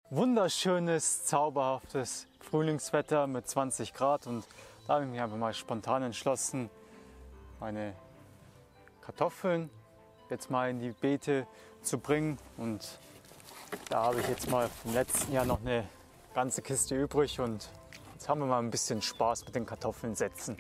Wunderschönes, zauberhaftes Frühlingswetter mit 20 Grad und da habe ich mich einfach mal spontan entschlossen, meine Kartoffeln jetzt mal in die Beete zu bringen. Und da habe ich jetzt mal vom letzten Jahr noch eine ganze Kiste übrig und jetzt haben wir mal ein bisschen Spaß mit den Kartoffeln setzen.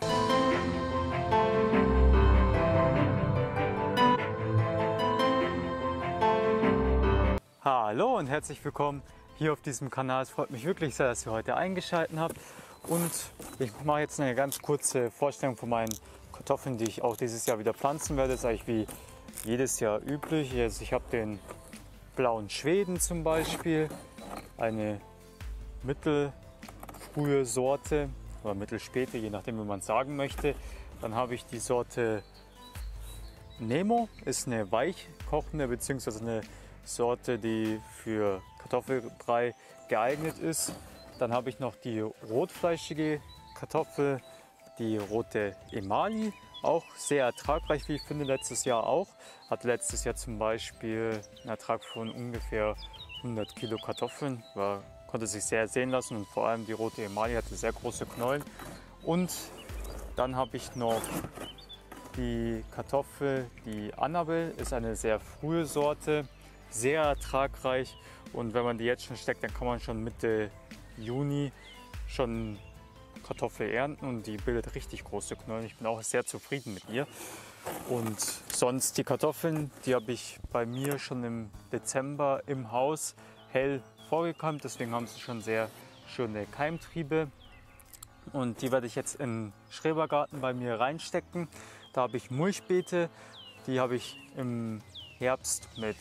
Hallo und herzlich willkommen hier auf diesem Kanal. Es freut mich wirklich sehr, dass ihr heute eingeschaltet habt. Und ich mache jetzt eine ganz kurze Vorstellung von meinen Kartoffeln, die ich auch dieses Jahr wieder pflanzen werde. Das ist eigentlich wie jedes Jahr üblich. Also ich habe den blauen Schweden zum Beispiel, eine mittelfrühe Sorte oder mittelspäte, je nachdem wie man es sagen möchte. Dann habe ich die Sorte Nemo, ist eine weich kochende bzw. eine Sorte, die für Kartoffelbrei geeignet ist. Dann habe ich noch die rotfleischige Kartoffel, die rote Emali, auch sehr ertragreich, wie ich finde, letztes Jahr auch. Hatte letztes Jahr zum Beispiel einen Ertrag von ungefähr 100 Kilo Kartoffeln, konnte sich sehr sehen lassen und vor allem die rote Emali hatte sehr große Knollen. Und dann habe ich noch die Kartoffel, die Annabelle, ist eine sehr frühe Sorte, sehr ertragreich und wenn man die jetzt schon steckt, dann kann man schon Mitte Juni schon Kartoffel ernten und die bildet richtig große Knollen. Ich bin auch sehr zufrieden mit ihr. Und sonst die Kartoffeln, die habe ich bei mir schon im Dezember im Haus hell vorgekeimt, deswegen haben sie schon sehr schöne Keimtriebe. Und die werde ich jetzt im Schrebergarten bei mir reinstecken. Da habe ich Mulchbeete, die habe ich im Herbst mit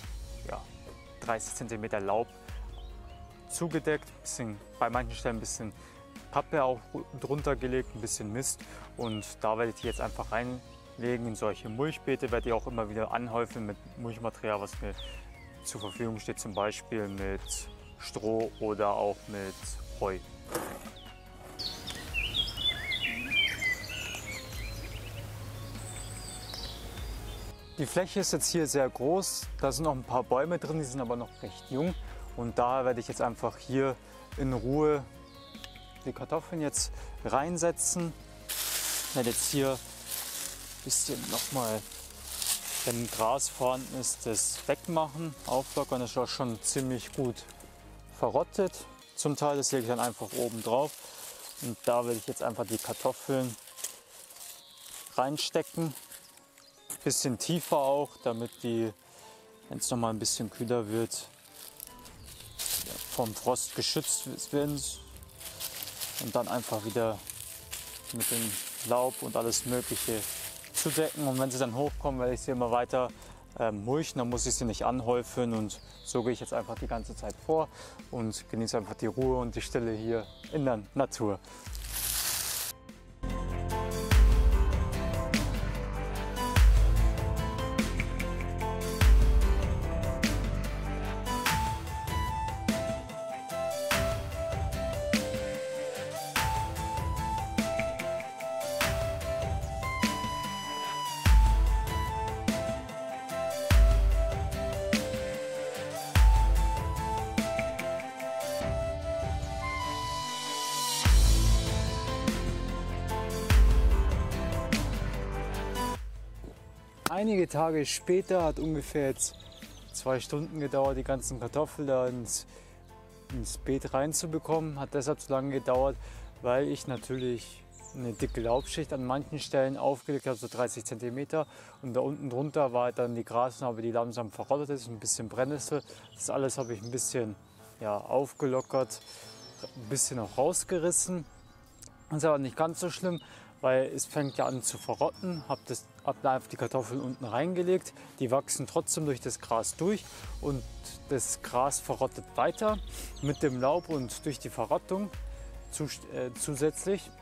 30 cm Laub zugedeckt, bei manchen Stellen ein bisschen Pappe auch drunter gelegt, ein bisschen Mist und da werde ich die jetzt einfach reinlegen in solche Mulchbeete, werde ich auch immer wieder anhäufen mit Mulchmaterial, was mir zur Verfügung steht, zum Beispiel mit Stroh oder auch mit Heu. Die Fläche ist jetzt hier sehr groß, da sind noch ein paar Bäume drin, die sind aber noch recht jung und da werde ich jetzt einfach hier in Ruhe die Kartoffeln jetzt reinsetzen. Ich werde jetzt hier ein bisschen nochmal, wenn Gras vorhanden ist, das wegmachen, auflockern. Das ist auch schon ziemlich gut verrottet. Zum Teil, das lege ich dann einfach oben drauf und da werde ich jetzt einfach die Kartoffeln reinstecken. Bisschen tiefer auch, damit die, wenn es noch mal ein bisschen kühler wird, vom Frost geschützt werden und dann einfach wieder mit dem Laub und alles Mögliche zu decken. Und wenn sie dann hochkommen, werde ich sie immer weiter mulchen, dann muss ich sie nicht anhäufen und so gehe ich jetzt einfach die ganze Zeit vor und genieße einfach die Ruhe und die Stille hier in der Natur. Einige Tage später, hat ungefähr jetzt 2 Stunden gedauert, die ganzen Kartoffeln da ins Beet reinzubekommen. Hat deshalb so lange gedauert, weil ich natürlich eine dicke Laubschicht an manchen Stellen aufgelegt habe, so 30 cm. Und da unten drunter war dann die Grasnarbe, die langsam verrottet ist, ein bisschen Brennnessel. Das alles habe ich ein bisschen aufgelockert, ein bisschen auch rausgerissen. Das ist aber nicht ganz so schlimm, weil es fängt ja an zu verrotten. Hab da einfach die Kartoffeln unten reingelegt. Die wachsen trotzdem durch das Gras durch und das Gras verrottet weiter mit dem Laub und durch die Verrottung zusätzlich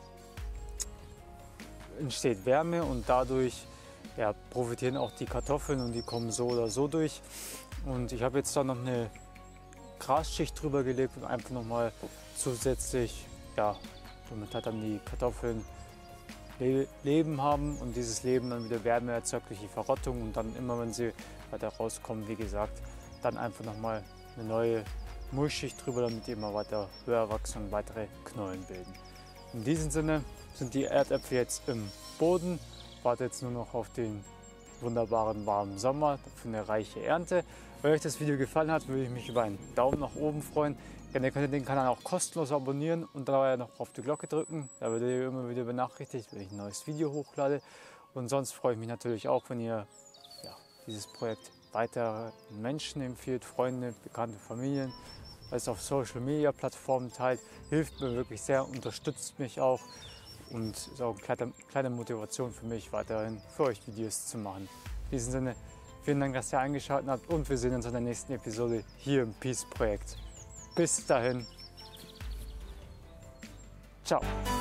entsteht Wärme und dadurch profitieren auch die Kartoffeln und die kommen so oder so durch. Und ich habe jetzt da noch eine Grasschicht drüber gelegt und einfach nochmal zusätzlich, damit hat dann die Kartoffeln Leben haben und dieses Leben dann wieder Wärme erzeugt durch die Verrottung und dann immer, wenn sie weiter rauskommen, wie gesagt, dann einfach nochmal eine neue Mulchschicht drüber, damit die immer weiter höher wachsen und weitere Knollen bilden. In diesem Sinne sind die Erdäpfel jetzt im Boden. Warte jetzt nur noch auf den wunderbaren warmen Sommer für eine reiche Ernte. Wenn euch das Video gefallen hat, würde ich mich über einen Daumen nach oben freuen. Gerne könnt ihr den Kanal auch kostenlos abonnieren und dabei noch auf die Glocke drücken. Da werdet ihr immer wieder benachrichtigt, wenn ich ein neues Video hochlade. Und sonst freue ich mich natürlich auch, wenn ihr dieses Projekt weiter Menschen empfiehlt, Freunde, bekannte Familien, als auf Social Media Plattformen teilt. Hilft mir wirklich sehr, unterstützt mich auch und ist auch eine kleine Motivation für mich, weiterhin für euch Videos zu machen. In diesem Sinne, vielen Dank, dass ihr eingeschaltet habt und wir sehen uns in der nächsten Episode hier im Peace Projekt. Bis dahin. Ciao.